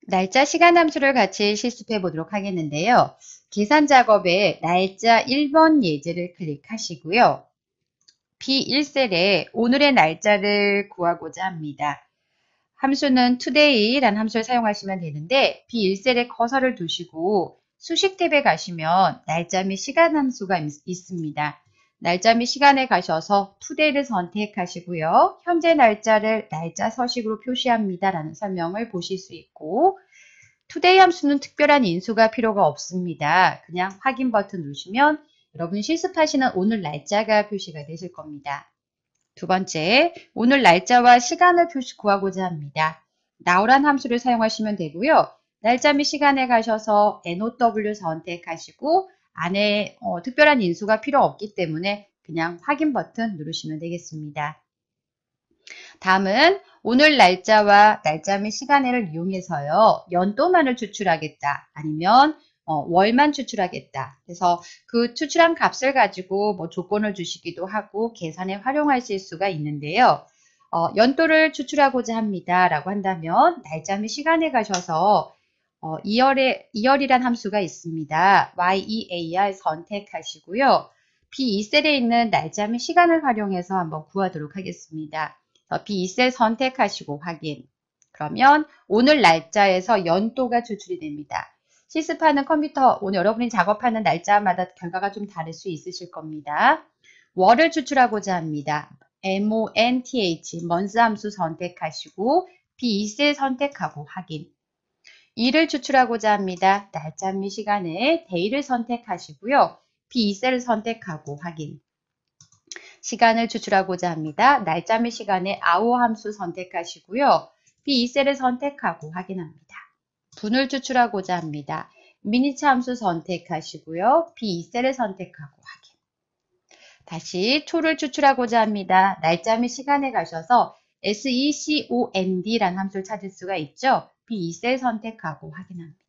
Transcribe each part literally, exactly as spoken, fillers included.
날짜 시간 함수를 같이 실습해 보도록 하겠는데요. 계산 작업에 날짜 일 번 예제를 클릭하시고요. 비 일 셀에 오늘의 날짜를 구하고자 합니다. 함수는 today라는 함수를 사용하시면 되는데 비 일 셀에 커서를 두시고 수식 탭에 가시면 날짜 및 시간 함수가 있, 있습니다. 날짜 및 시간에 가셔서 today를 선택하시고요. 현재 날짜를 날짜 서식으로 표시합니다 라는 설명을 보실 수 있고 today 함수는 특별한 인수가 필요가 없습니다. 그냥 확인 버튼 누르시면 여러분이 실습하시는 오늘 날짜가 표시가 되실 겁니다. 두 번째, 오늘 날짜와 시간을 표시 구하고자 합니다. now란 함수를 사용하시면 되고요. 날짜 및 시간에 가셔서 now 선택하시고 안에 어, 특별한 인수가 필요 없기 때문에 그냥 확인 버튼 누르시면 되겠습니다. 다음은 오늘 날짜와 날짜 및 시간을 이용해서요. 연도만을 추출하겠다. 아니면 어, 월만 추출하겠다. 그래서 그 추출한 값을 가지고 뭐 조건을 주시기도 하고 계산에 활용하실 수가 있는데요. 어, 연도를 추출하고자 합니다. 라고 한다면 날짜 및 시간에 가셔서 어, 이열의, 이열이란 함수가 있습니다. year 선택하시고요. 비 이 셀에 있는 날짜 및 시간을 활용해서 한번 구하도록 하겠습니다. 비 이 셀 선택하시고 확인. 그러면 오늘 날짜에서 연도가 추출이 됩니다. 실습하는 컴퓨터, 오늘 여러분이 작업하는 날짜마다 결과가 좀 다를 수 있으실 겁니다. 월을 추출하고자 합니다. month, month 함수 선택하시고 비 이 셀 선택하고 확인. 일을 추출하고자 합니다. 날짜 및 시간에 day를 선택하시고요. 비 이 셀을 선택하고 확인. 시간을 추출하고자 합니다. 날짜 및 시간에 hour 함수 선택하시고요. 비 이 셀을 선택하고 확인합니다. 분을 추출하고자 합니다. minute 함수 선택하시고요. 비 이 셀을 선택하고 확인. 다시 초를 추출하고자 합니다. 날짜 및 시간에 가셔서 second라는 함수를 찾을 수가 있죠. 비 이 셀 선택하고 확인합니다.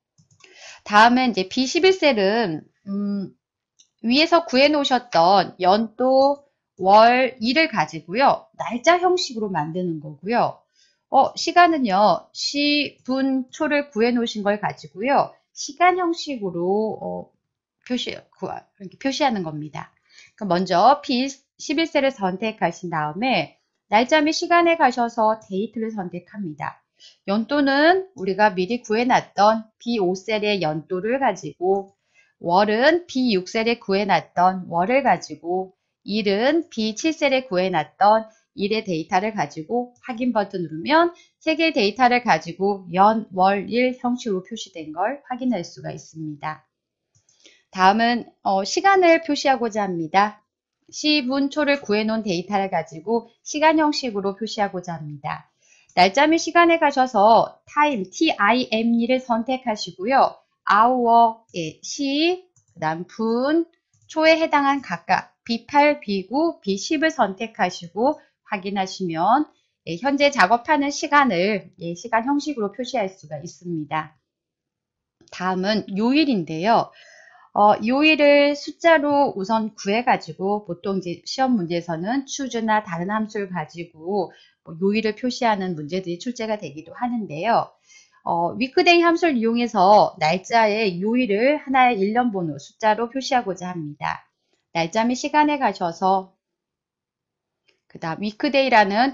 다음은 이제 비 십일 셀은 음, 위에서 구해 놓으셨던 연도, 월, 일을 가지고요. 날짜 형식으로 만드는 거고요. 어, 시간은요. 시, 분, 초를 구해 놓으신 걸 가지고요. 시간 형식으로 어, 표시, 구하, 이렇게 표시하는 겁니다. 그럼 먼저 비 십일 셀을 선택하신 다음에 날짜 및 시간에 가셔서 데이트를 선택합니다. 연도는 우리가 미리 구해놨던 비 오 셀의 연도를 가지고 월은 비 육 셀에 구해놨던 월을 가지고 일은 비 칠 셀에 구해놨던 일의 데이터를 가지고 확인 버튼 누르면 세 개의 데이터를 가지고 연, 월, 일 형식으로 표시된 걸 확인할 수가 있습니다. 다음은 어, 시간을 표시하고자 합니다. 시, 분, 초를 구해놓은 데이터를 가지고 시간 형식으로 표시하고자 합니다. 날짜 및 시간에 가셔서 time, time를 선택하시고요. hour, 예, 시, 그 다음 분, 초에 해당한 각각 비 팔, 비 구, 비 십을 선택하시고 확인하시면 예, 현재 작업하는 시간을 예, 시간 형식으로 표시할 수가 있습니다. 다음은 요일인데요. 어, 요일을 숫자로 우선 구해가지고 보통 이제 시험 문제에서는 choose나 다른 함수를 가지고 뭐 요일을 표시하는 문제들이 출제가 되기도 하는데요. 어, weekday 함수를 이용해서 날짜의 요일을 하나의 일련 번호 숫자로 표시하고자 합니다. 날짜 및 시간에 가셔서 그 다음 weekday라는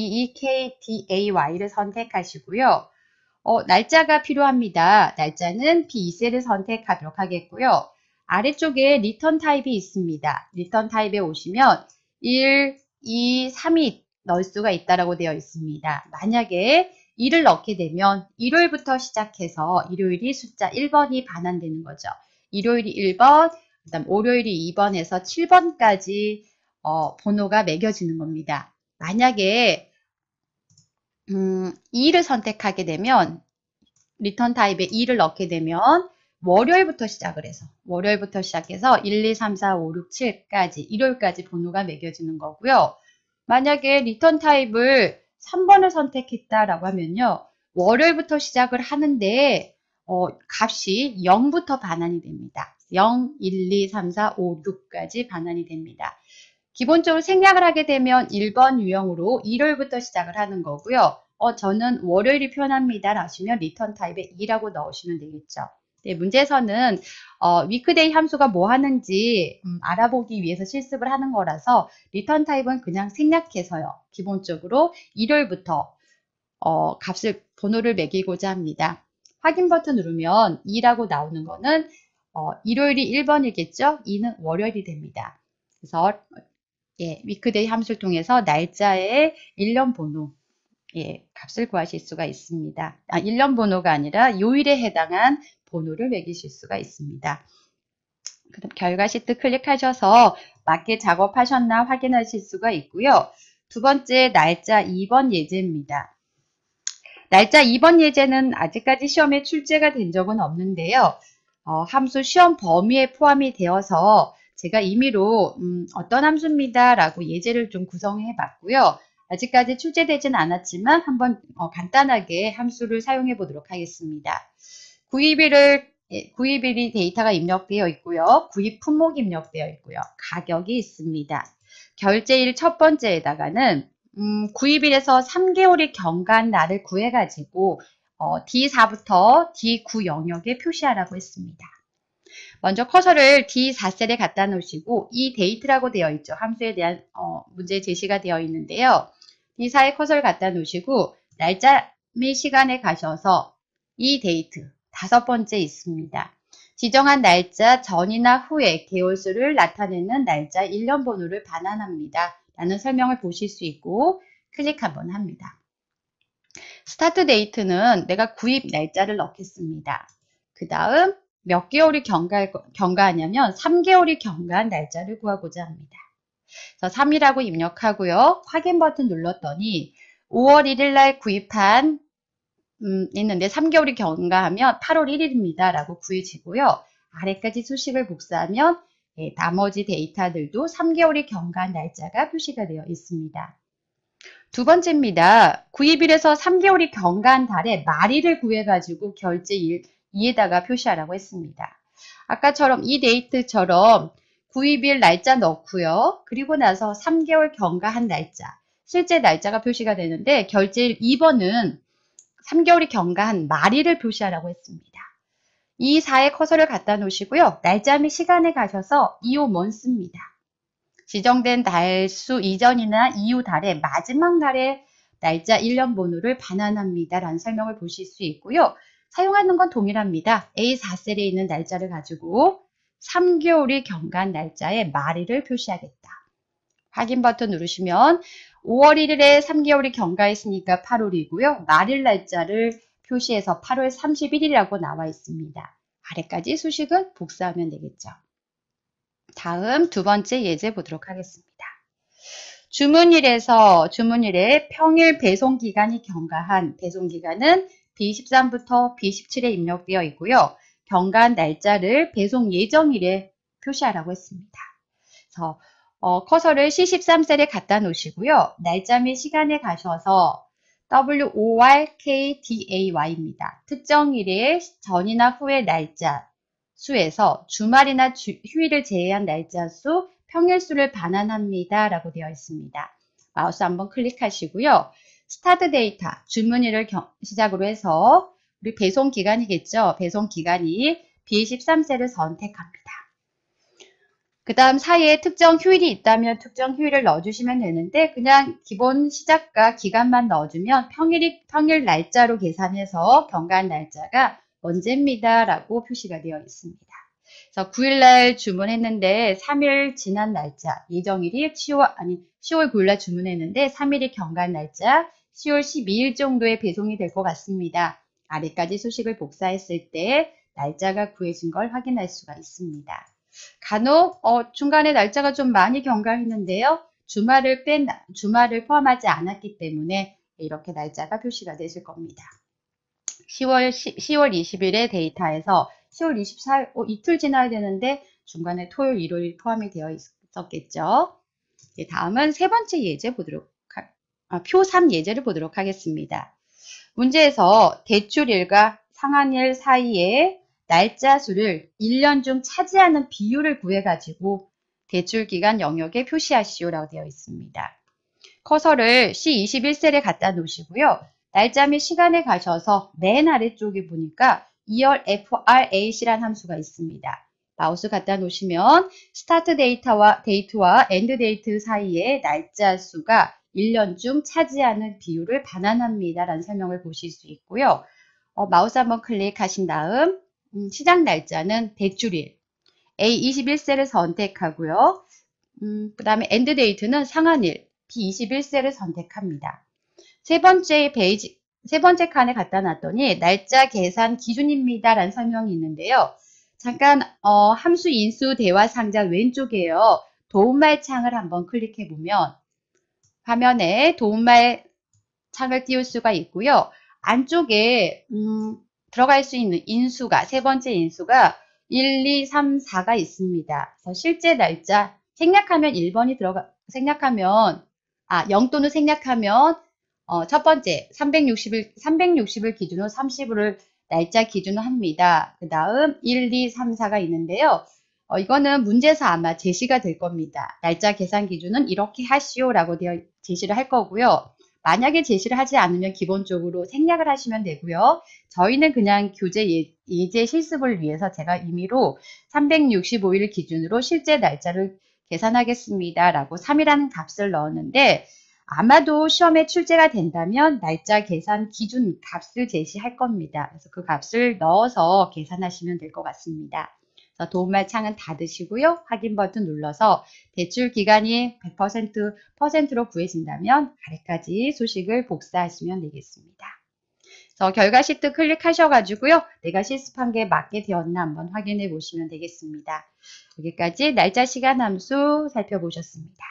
weekday를 선택하시고요. 어, 날짜가 필요합니다. 날짜는 비 이 셀을 선택하도록 하겠고요. 아래쪽에 return 타입이 있습니다. return 타입에 오시면 일, 이, 삼이 넣을 수가 있다라고 되어 있습니다. 만약에 일을 넣게 되면 일요일부터 시작해서 일요일이 숫자 일 번이 반환되는 거죠. 일요일이 일 번, 그 다음 월요일이 이 번에서 칠 번까지 어, 번호가 매겨지는 겁니다. 만약에 음, 이를 선택하게 되면 리턴 타입에 이를 넣게 되면 월요일부터 시작을 해서 월요일부터 시작해서 일, 이, 삼, 사, 오, 육, 칠까지 일요일까지 번호가 매겨지는 거고요. 만약에 리턴 타입을 삼 번을 선택했다라고 하면요. 월요일부터 시작을 하는데 어, 값이 영부터 반환이 됩니다. 영, 일, 이, 삼, 사, 오, 육까지 반환이 됩니다. 기본적으로 생략을 하게 되면 일 번 유형으로 일요일부터 시작을 하는 거고요. 어, 저는 월요일이 편합니다. 하시면 return 타입에 이라고 넣으시면 되겠죠. 네, 문제에서는 어, weekday 함수가 뭐 하는지 음, 알아보기 위해서 실습을 하는 거라서 return 타입은 그냥 생략해서요. 기본적으로 일요일부터 어, 값을 번호를 매기고자 합니다. 확인 버튼 누르면 이라고 나오는 거는 어, 일요일이 일 번이겠죠? 이는 월요일이 됩니다. 그래서 예, weekday 함수를 통해서 날짜의 일련 번호 예, 값을 구하실 수가 있습니다. 아, 일련 번호가 아니라 요일에 해당한 번호를 매기실 수가 있습니다. 그럼 결과 시트 클릭하셔서 맞게 작업하셨나 확인하실 수가 있고요. 두 번째 날짜 이 번 예제입니다. 날짜 이 번 예제는 아직까지 시험에 출제가 된 적은 없는데요. 어, 함수 시험 범위에 포함이 되어서 제가 임의로 음, 어떤 함수입니다 라고 예제를 좀 구성해 봤고요. 아직까지 출제되진 않았지만 한번 어, 간단하게 함수를 사용해 보도록 하겠습니다. 구입일을 예, 구입일이 데이터가 입력되어 있고요. 구입 품목이 입력되어 있고요. 가격이 있습니다. 결제일 첫 번째에다가는 음, 구입일에서 삼 개월이 경과한 날을 구해가지고 어, 디 사부터 디 구 영역에 표시하라고 했습니다. 먼저 커서를 디 사 셀에 갖다 놓으시고 이 데이트라고 되어 있죠. 함수에 대한 어, 문제 제시가 되어 있는데요. 디 사에 커서를 갖다 놓으시고 날짜 및 시간에 가셔서 이 데이트 다섯 번째 있습니다. 지정한 날짜 전이나 후에 개월수를 나타내는 날짜 일련 번호를 반환합니다. 라는 설명을 보실 수 있고 클릭 한번 합니다. 스타트 데이트는 내가 구입 날짜를 넣겠습니다. 그 다음 몇 개월이 경과, 경과하냐면 삼 개월이 경과한 날짜를 구하고자 합니다. 그래서 삼이라고 입력하고요. 확인 버튼 눌렀더니 오월 일일 날 구입한 음, 있는데 삼 개월이 경과하면 팔월 일일입니다. 라고 구해지고요. 아래까지 수식을 복사하면 예, 나머지 데이터들도 삼 개월이 경과한 날짜가 표시가 되어 있습니다. 두 번째입니다. 구입일에서 삼 개월이 경과한 달에 말일을 구해가지고 결제일 이에다가 표시하라고 했습니다. 아까처럼 이 데이트처럼 구입일 날짜 넣고요. 그리고 나서 삼 개월 경과한 날짜, 실제 날짜가 표시가 되는데 결제일 이 번은 삼 개월이 경과한 말일을 표시하라고 했습니다. 이 사에 커서를 갖다 놓으시고요. 날짜 및 시간에 가셔서 이오 month입니다. 지정된 달수 이전이나 이후 달의 마지막 날의 날짜 일련 번호를 반환합니다. 라는 설명을 보실 수 있고요. 사용하는 건 동일합니다. 에이 사 셀에 있는 날짜를 가지고 삼 개월이 경과한 날짜의 말일을 표시하겠다. 확인 버튼 누르시면 오월 일일에 삼 개월이 경과했으니까 팔월이고요. 말일 날짜를 표시해서 팔월 삼십일이라고 나와 있습니다. 아래까지 수식은 복사하면 되겠죠. 다음 두 번째 예제 보도록 하겠습니다. 주문일에서 주문일에 평일 배송기간이 경과한 배송기간은 비 십삼부터 비 십칠에 입력되어 있고요. 경과한 날짜를 배송 예정일에 표시하라고 했습니다. 그래서 어, 커서를 씨 십삼 셀에 갖다 놓으시고요. 날짜 및 시간에 가셔서 더블유 오 알 케이 디 에이 와이입니다. 특정일의 전이나 후의 날짜 수에서 주말이나 주, 휴일을 제외한 날짜 수, 평일 수를 반환합니다. 라고 되어 있습니다. 마우스 한번 클릭하시고요. 스타트 데이터, 주문일을 경, 시작으로 해서 우리 배송 기간이겠죠. 배송 기간이 비 십삼 셀을 선택합니다. 그 다음 사이에 특정 휴일이 있다면 특정 휴일을 넣어주시면 되는데 그냥 기본 시작과 기간만 넣어주면 평일이, 평일 날짜로 계산해서 경과한 날짜가 언제입니다. 라고 표시가 되어 있습니다. 그래서 구일날 주문했는데 삼 일 지난 날짜, 예정일이 시월, 아니, 시월 구일날 주문했는데 삼 일이 경과한 날짜, 시월 십이일 정도에 배송이 될 것 같습니다. 아래까지 수식을 복사했을 때 날짜가 구해진 걸 확인할 수가 있습니다. 간혹 어, 중간에 날짜가 좀 많이 경과했는데요. 주말을 뺀 주말을 포함하지 않았기 때문에 이렇게 날짜가 표시가 되실 겁니다. 시월, 시월 이십일의 데이터에서 시월 이십사일 어, 이틀 지나야 되는데 중간에 토요일, 일요일 포함이 되어 있었겠죠. 네, 다음은 세 번째 예제 보도록 하, 아, 표 삼 예제를 보도록 하겠습니다. 문제에서 대출일과 상한일 사이에 날짜 수를 일 년 중 차지하는 비율을 구해가지고 대출기간 영역에 표시하시오라고 되어 있습니다. 커서를 씨 이십일 셀에 갖다 놓으시고요. 날짜 및 시간에 가셔서 맨 아래쪽에 보니까 이월 프레이시라는 함수가 있습니다. 마우스 갖다 놓으시면 스타트 데이터와 데이트와 엔드 데이트 사이에 날짜 수가 일 년 중 차지하는 비율을 반환합니다. 라는 설명을 보실 수 있고요. 어, 마우스 한번 클릭하신 다음 음, 시작 날짜는 대출일 에이 이십일 세를 선택하고요. 음, 그 다음에 엔드 데이트는 상한일 비 이십일 세를 선택합니다. 세 번째 페이지, 세 번째 칸에 갖다 놨더니 날짜 계산 기준입니다. 라는 설명이 있는데요. 잠깐 어, 함수 인수 대화 상자 왼쪽에요. 도움말 창을 한번 클릭해 보면 화면에 도움말 창을 띄울 수가 있고요. 안쪽에 음, 들어갈 수 있는 인수가 세 번째 인수가 일, 이, 삼, 사가 있습니다. 그래서 실제 날짜 생략하면 일 번이 들어가 생략하면 아 영 또는 생략하면 어, 첫 번째 삼백육십일 삼백육십을 기준으로 삼십을 날짜 기준으로 합니다. 그 다음 일, 이, 삼, 사가 있는데요. 어, 이거는 문제에서 아마 제시가 될 겁니다. 날짜 계산 기준은 이렇게 하시오라고 되어 제시를 할 거고요. 만약에 제시를 하지 않으면 기본적으로 생략을 하시면 되고요. 저희는 그냥 교재 예, 예제 실습을 위해서 제가 임의로 삼백육십오 일 기준으로 실제 날짜를 계산하겠습니다. 라고 삼이라는 값을 넣었는데 아마도 시험에 출제가 된다면 날짜 계산 기준 값을 제시할 겁니다. 그래서 그 값을 넣어서 계산하시면 될 것 같습니다. 도움말 창은 닫으시고요. 확인 버튼 눌러서 대출 기간이 백 퍼센트 퍼센트로 구해진다면 아래까지 소식을 복사하시면 되겠습니다. 그래서 결과 시트 클릭하셔가지고요. 내가 실습한 게 맞게 되었나 한번 확인해 보시면 되겠습니다. 여기까지 날짜 시간 함수 살펴보셨습니다.